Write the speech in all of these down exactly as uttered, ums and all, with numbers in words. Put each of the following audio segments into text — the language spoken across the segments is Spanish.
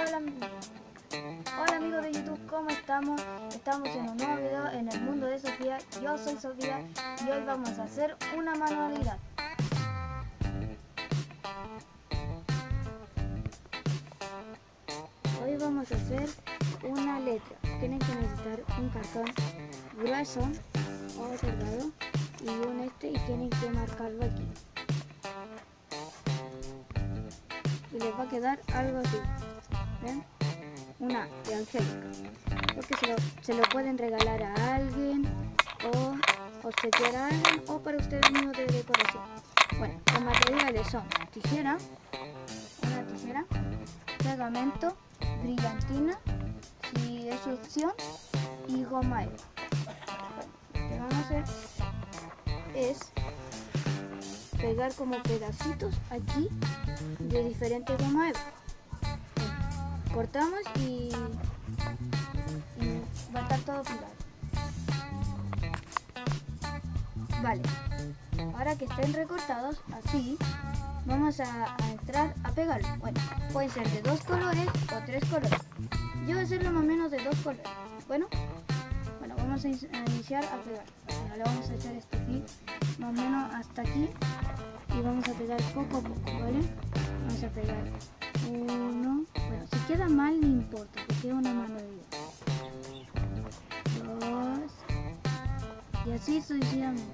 Hola, hola amigos de YouTube, ¿cómo estamos? Estamos en un nuevo video en el mundo de Sofía. Yo soy Sofía y hoy vamos a hacer una manualidad. Hoy vamos a hacer una letra. Tienen que necesitar un cartón grueso o delgado y un este y tienen que marcarlo aquí. Y les va a quedar algo así. ¿Ven? Una de Angélica, porque se lo, se lo pueden regalar a alguien o obsequiar a alguien o para ustedes mismos de decoración. Bueno, los materiales son tijera, una tijera, pegamento, brillantina, si es su opción, y goma eva. Bueno, lo que vamos a hacer es pegar como pedacitos aquí de diferentes goma eva. Cortamos y, y va a estar todo pegado. Vale, ahora que estén recortados así, vamos a, a entrar a pegarlo. Bueno, pueden ser de dos colores o tres colores. Yo voy a hacerlo más o menos de dos colores. Bueno, bueno, vamos a, a iniciar a pegar. Bueno, le vamos a echar este fil más o menos hasta aquí y vamos a pegar poco a poco, ¿vale? Vamos a pegar uno. Bueno, si queda mal no importa, porque es una manualidad. Dos. Y así sucesivamente.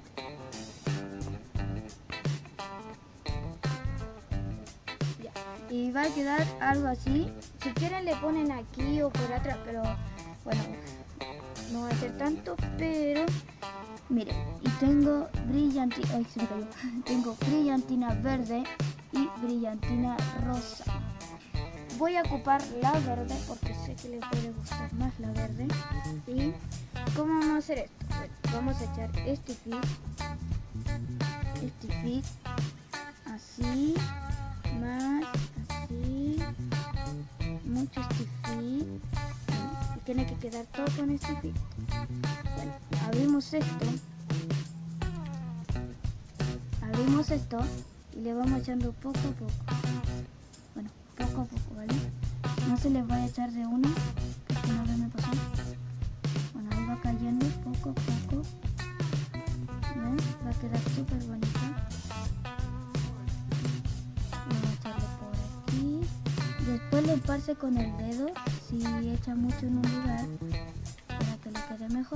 Ya. Y va a quedar algo así. Si quieren le ponen aquí o por atrás, pero bueno, no va a ser tanto, pero miren, y tengo brillantina, ay, se me cayó. Tengo brillantina verde y brillantina rosa. Voy a ocupar la verde porque sé que les puede gustar más la verde. ¿Y cómo vamos a hacer esto? Bueno, vamos a echar este fil, este fil, así, más, así, mucho este fil. Y tiene que quedar todo con este fil. Bueno, abrimos esto, abrimos esto y le vamos echando poco a poco. Bueno, poco a poco, ¿vale? No se les va a echar de una, porque no me pasó. Bueno, ahí va cayendo poco a poco. ¿Ven? Va a quedar súper bonito. Vamos a echarle por aquí. Después le esparce con el dedo, si echa mucho en un lugar, para que le quede mejor.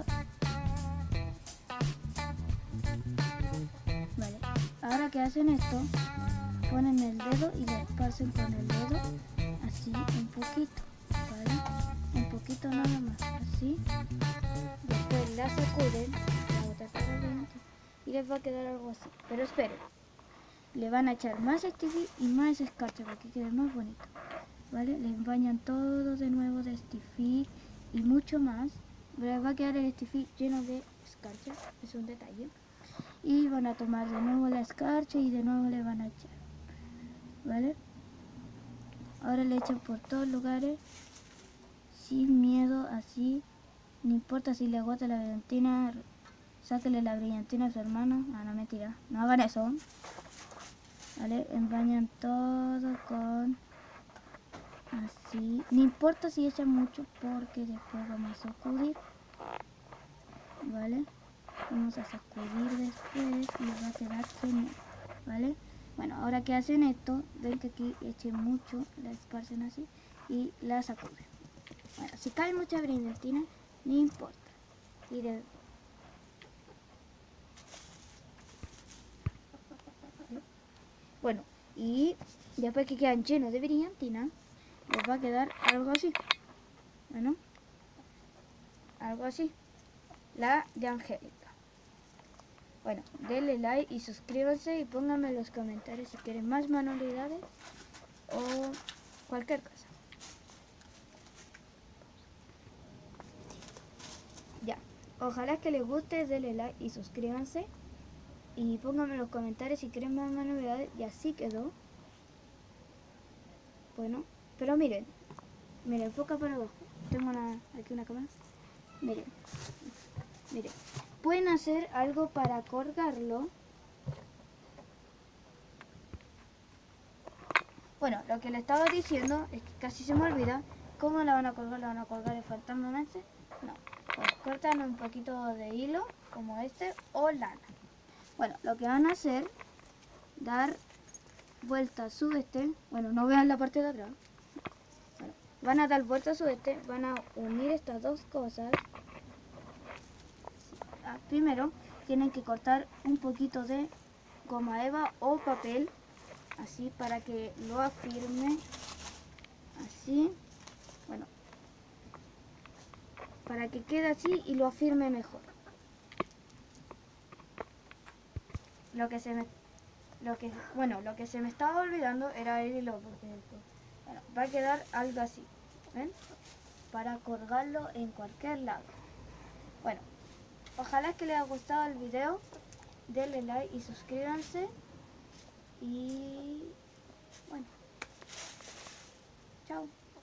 Vale, ahora que hacen esto, ponen el dedo y le esparcen con el dedo, así un poquito, ¿vale? Un poquito nada más, así. Después la sacuden, la otra caliente, y les va a quedar algo así. Pero esperen, le van a echar más estifí y más escarcha para que quede más bonito, ¿vale? Les bañan todo de nuevo de estifí y mucho más. Les va a quedar el estifí lleno de escarcha, es un detalle. Y van a tomar de nuevo la escarcha y de nuevo le van a echar, ¿vale? Ahora le echan por todos lugares sin miedo, así. No importa si le agota la brillantina, sáquele la brillantina a su hermano. No, no, mentira, no hagan eso, ¿vale? Empañan todo con así. No importa si echan mucho porque después vamos a sacudir, ¿vale? Vamos a sacudir después y va a quedar genial, ¿vale? Bueno, ahora que hacen esto, ven que aquí echen mucho, la esparcen así y la sacuden. Bueno, si cae mucha brillantina, no importa. Y de... Bueno, y después que quedan llenos de brillantina, les va a quedar algo así. Bueno, algo así. La de Angélica. Bueno, denle like y suscríbanse y pónganme en los comentarios si quieren más manualidades o cualquier cosa. Ya, ojalá que les guste, denle like y suscríbanse y pónganme en los comentarios si quieren más manualidades. Y así quedó. Bueno, pero miren, miren, enfoca para abajo. Tengo una, aquí una cámara. Miren, miren. Pueden hacer algo para colgarlo. Bueno. Bueno, lo que le estaba diciendo es que casi se me olvida. ¿Cómo la van a colgar? ¿La van a colgar de fantasmalmente? No, pues cortan un poquito de hilo como este o lana. Bueno, lo que van a hacer, dar vuelta a su este, bueno, no vean la parte de atrás. Bueno, van a dar vuelta a su este, van a unir estas dos cosas. Ah, primero tienen que cortar un poquito de goma eva o papel, así para que lo afirme, así, bueno, para que quede así y lo afirme mejor. Lo que se me, lo que, bueno, lo que se me estaba olvidando era el hilo, porque bueno, va a quedar algo así, ¿ven? Para colgarlo en cualquier lado. Bueno, ojalá que les haya gustado el video, denle like y suscríbanse y bueno, chao.